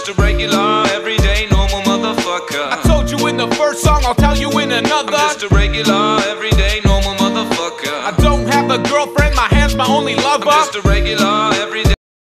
just a regular, everyday, normal motherfucker. I told you in the first song, I'll tell you in another. I'm just a regular, everyday, normal motherfucker. I don't have a girlfriend, my hand's my only lover. I'm just a regular,